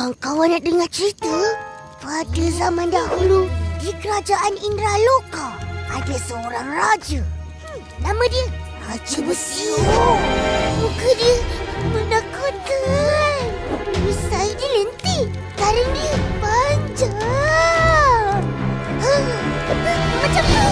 Kawan-kawan nak dengar cerita? Pada zaman dahulu, di kerajaan Indraloka, ada seorang raja. Nama dia Raja Besi. Muka dia menakutkan. Perisai dia lentik. Taring dia panjang. Macam tu.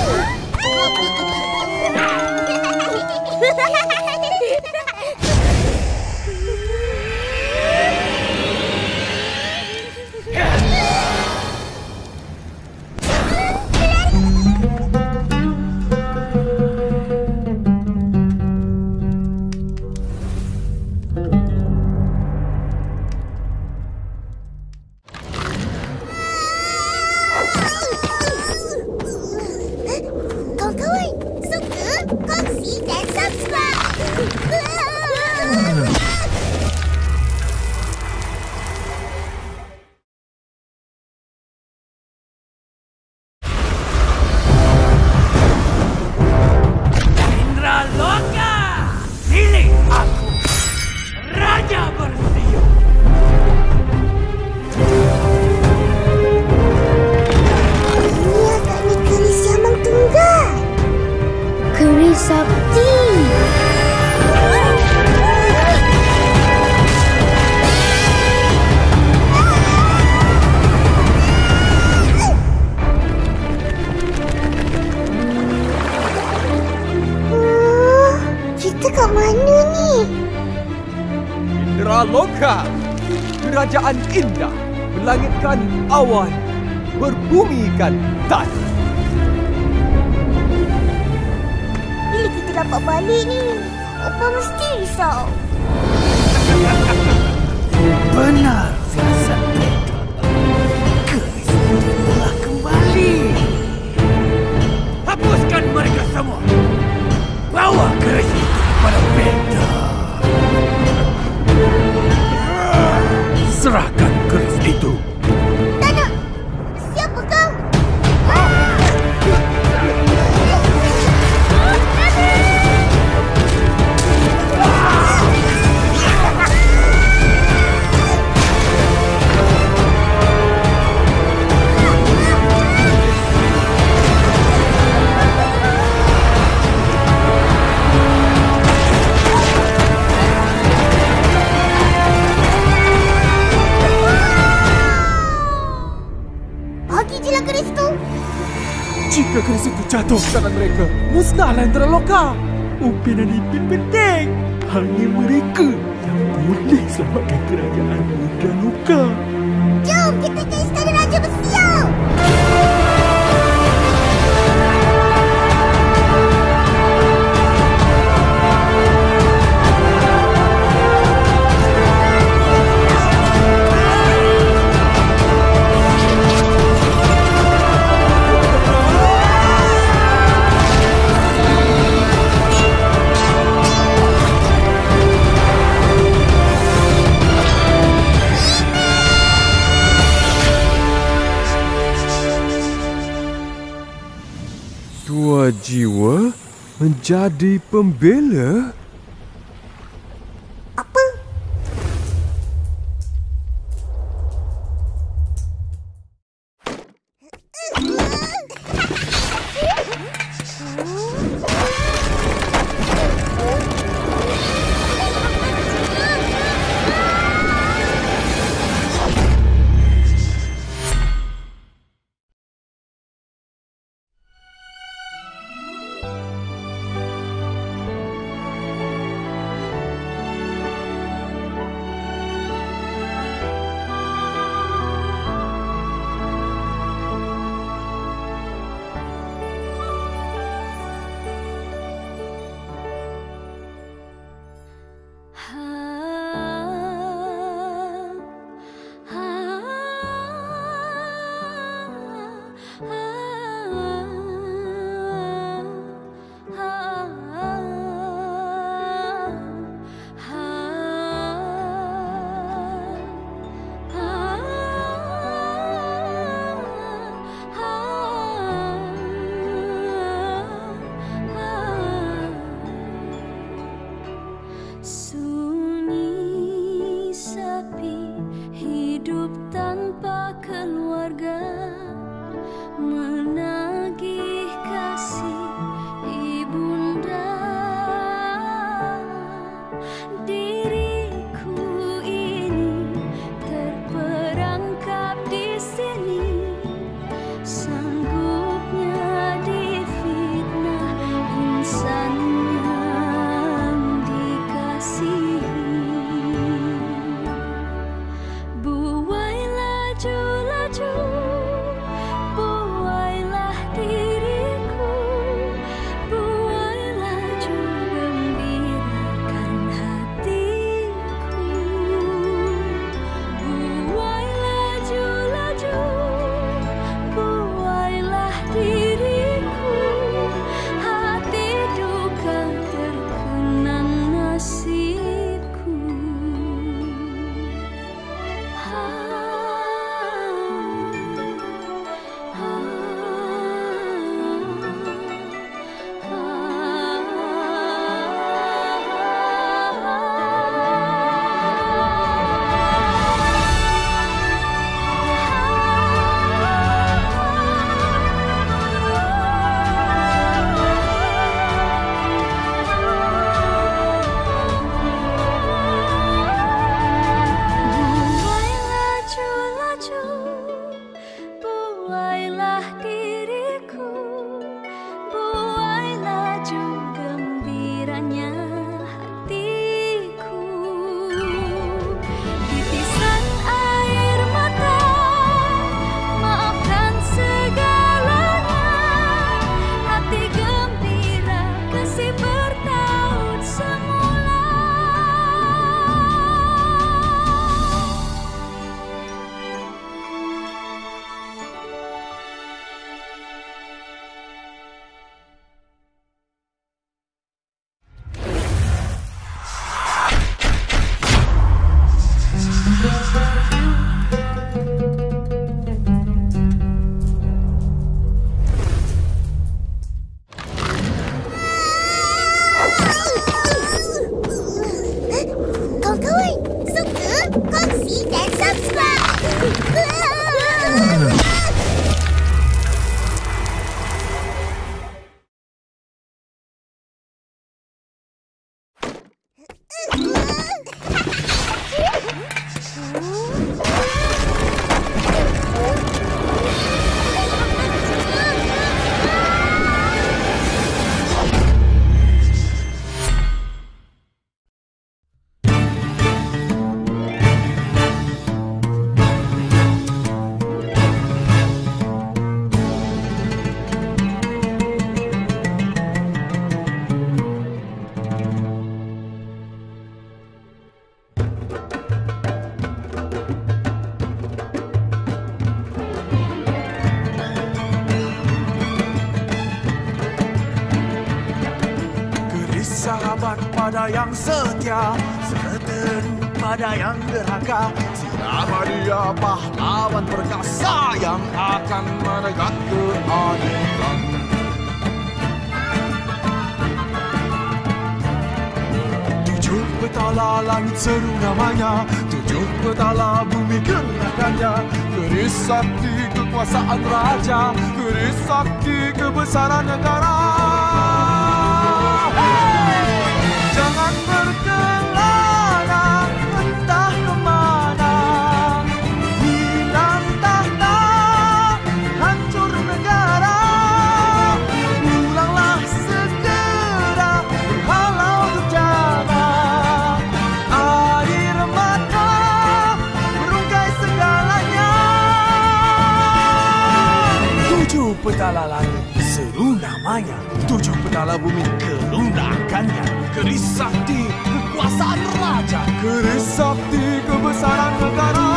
Kawan-kawan, suka? Kongsi dan subscribe. Indraloka, pilih aku, Raja Bersiul. Ini agaknya keris Yamang Tunggal. Keris Sakti. Kita kat mana ni? Indraloka, kerajaan indah, berlangitkan awan, berbumikan tanah. Bila kita dapat balik ni, Opa mesti risau. Benar siasat mereka. Keris itu telah kembali. Hapuskan mereka semua. Bawa keris itu kepada Beta. Serahkan keris itu. Tak nak. Siapa kau? Bagi je lah keris tu. Jika keris itu jatuh ke tangan mereka, musnahlah Indraloka. Upin dan Ipin penting. Hanya mereka yang boleh selamatkan kerajaan Indraloka. Jom kita ke Istana Raja Besiul. Dua jiwa menjadi pembela? Apa? hidup tanpa keluarga, menagih kasih ibunda. Diriku ini terperangkap di sini, sanggupnya difitnah insan yang dikasihi. Buai laju-laju, buailah diriku, buai laju gembirakan hatiku. Buai laju-laju, buailah diriku, hati duka terkenang nasibku. Buai laju-laju, buailah diriku, buai laju gembiranya hatiku. Titisan air mata, maafkan segalanya, hati gembira kasih bertaut semula. Kawan-kawan, suka, kongsi dan subscribe. Keris sahabat pada yang setia, seteru pada yang derhaka. Selama dia pahlawan perkasa yang akan menegak keadilan. Tujuh petala langit seru namanya, tujuh petala bumi gerakannya. Keris sakti kekuasaan raja, keris sakti kebesaran negara. Jangan berkelana entah kemana, hilang tahta, hancur negara. Pulanglah segera, berhalau berjaga. Air mata merungkai segalanya. Tujuh petala langit seru namanya, tujuh petala bumi kerundakannya. Keris sakti kekuasaan raja, keris sakti kebesaran negara.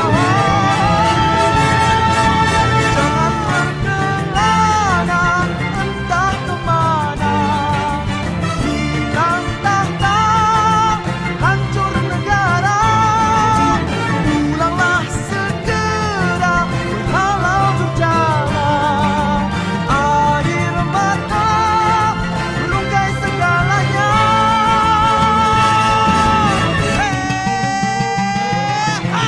Jangan berkelana entah kemana, hilang tahta, hancur negara. Pulanglah segera, berhalau berjaga. Air mata merungkai segalanya. Hey!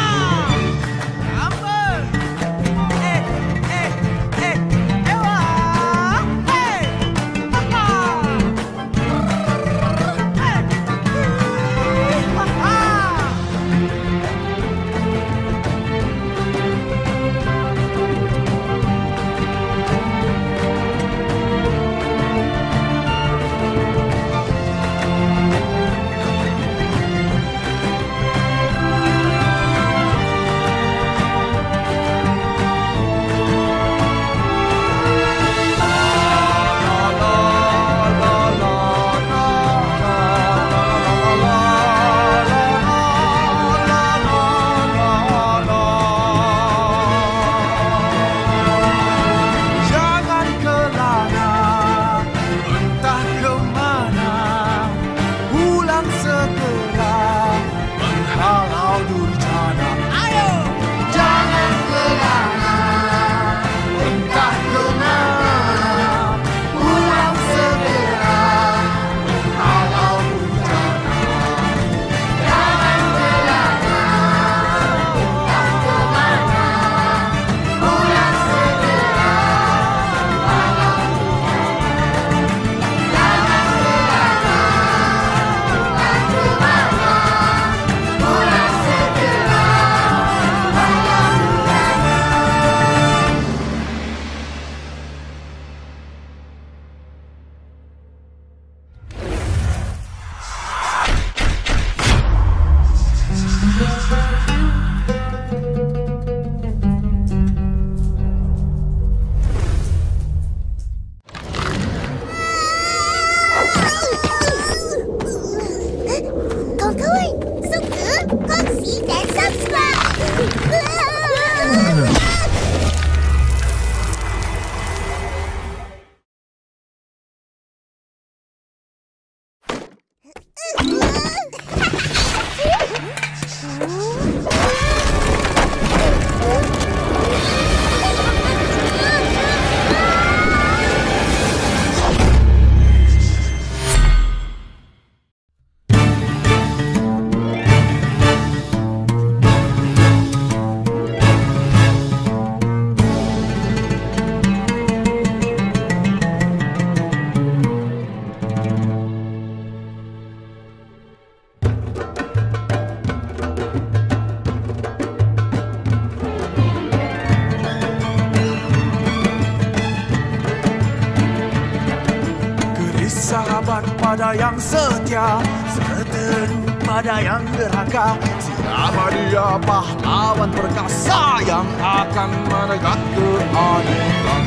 pada yang setia, seteru pada yang derhaka. Siapa dia pahlawan perkasa yang akan menegak keadilan?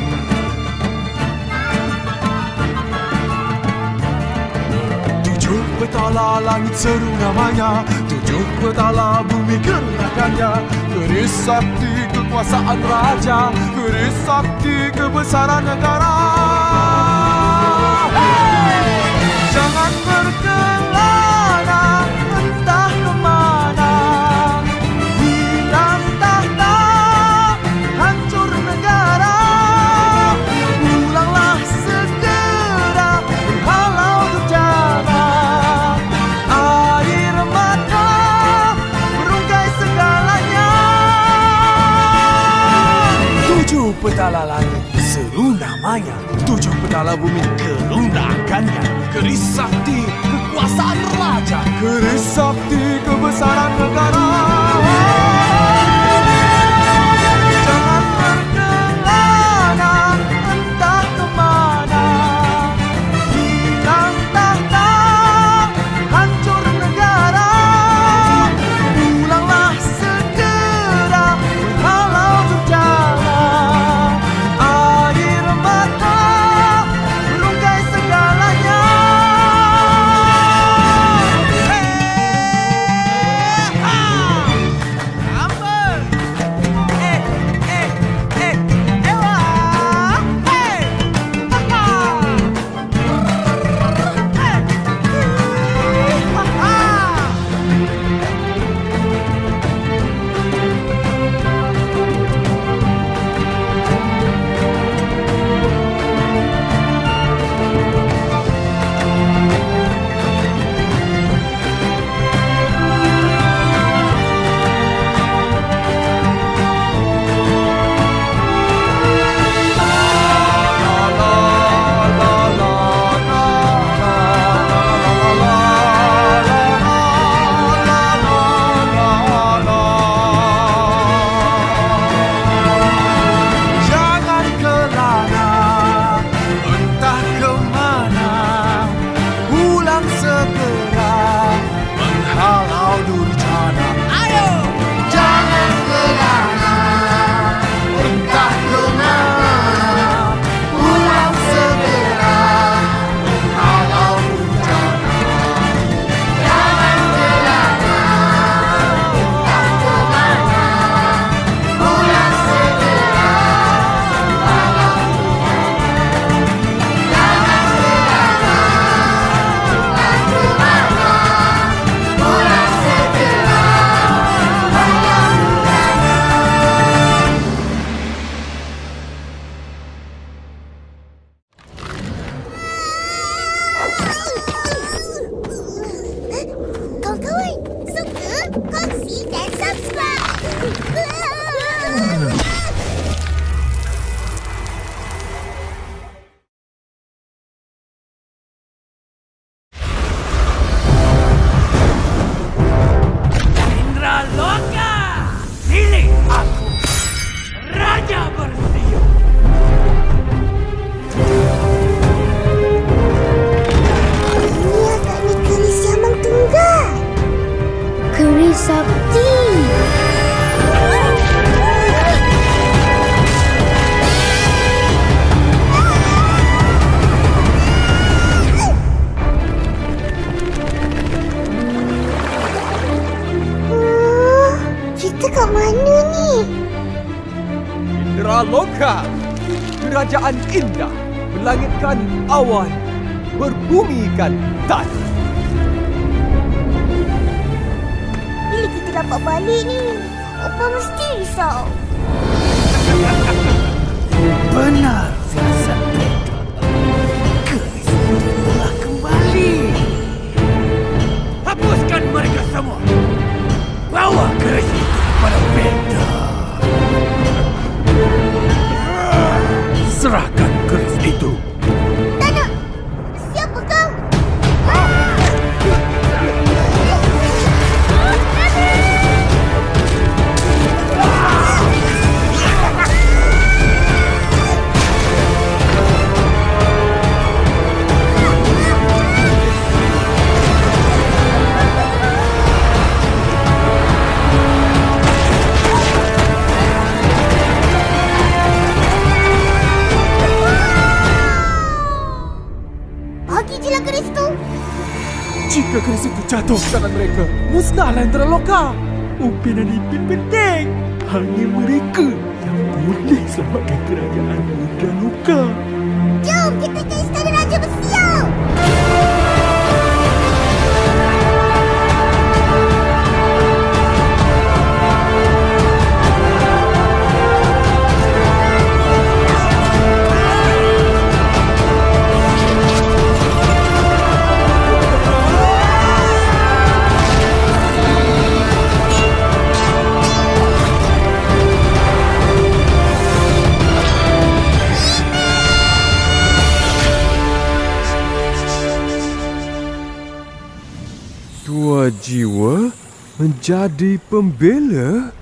Tujuh petala langit seru namanya, tujuh petala bumi gerakannya. Keris sakti kekuasaan raja, keris sakti kebesaran negara. Jangan berkelana entah kemana, hilang tahta, hancur negara. Pulanglah segera, halau durjana. Air mata merungkai segalanya. Tujuh petala langit seru namanya, tujuh petala bumi kelunakannya. Keris sakti kekuasaan raja, keris sakti kebesaran negara. Jangan berkelana entah kemana, hilang tahta, hancur negara. Pulanglah segera, halau durjana. Air mata merungkai segalanya. Kawan-kawan, suka, kongsi dan subscribe. Indra Loka, pilih aku, Raja Bersiul. Ini agaknya keris yang tunggal. Keris sakti. Kita kat mana ni? Indra Loka, kerajaan indah, melangitkan awan, berbumikan tanah. Bila kita dapat balik ni, Opa mesti risau. Benar firasat mereka. Keris itu telah kembali. Hapuskan mereka semua. Bawa keris itu kepada Beta. Serahkan keris itu. Tak nak. Siapa kau? Jika keris itu jatuh ke tangan mereka, musnahlah Indra Loka. Upin dan Ipin penting. Hanya mereka yang boleh selamatkan kerajaan Indra Loka. Jom kita ke Istana Raja Besiau. Dua jiwa menjadi pembela?